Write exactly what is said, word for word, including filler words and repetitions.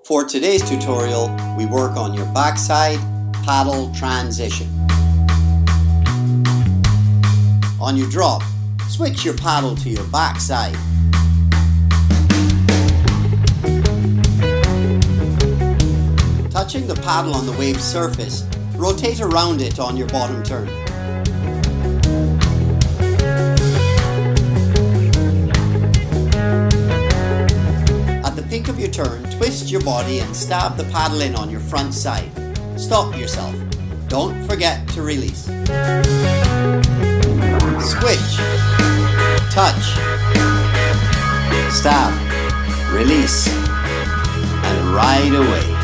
For today's tutorial, we work on your backside paddle transition. On your drop, switch your paddle to your backside. Touching the paddle on the wave's surface, rotate around it on your bottom turn. At the peak of your turn, twist your body and stab the paddle in on your front side. Stop yourself. Don't forget to release. Switch. Touch. Stab. Release. And ride away.